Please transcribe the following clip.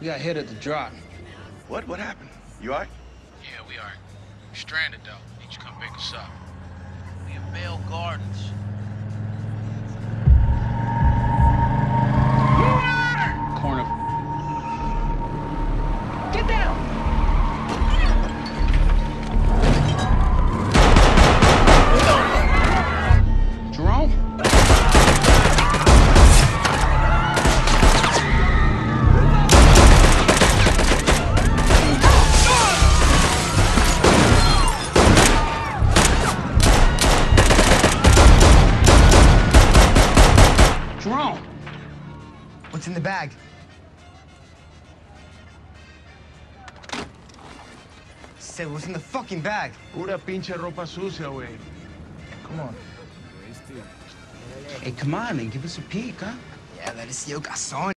We got hit at the drop. What? What happened? You all right? Yeah, we are. We're stranded, though. Need you to come pick us up. We in Vale Gardens. Corner. Get down! Jerome? Jerome! What's in the bag? Say, what's in the fucking bag? Pura pinche ropa sucia, güey. Come on. Hey, come on, and give us a peek, huh? Yeah, let us see, yo, garçon.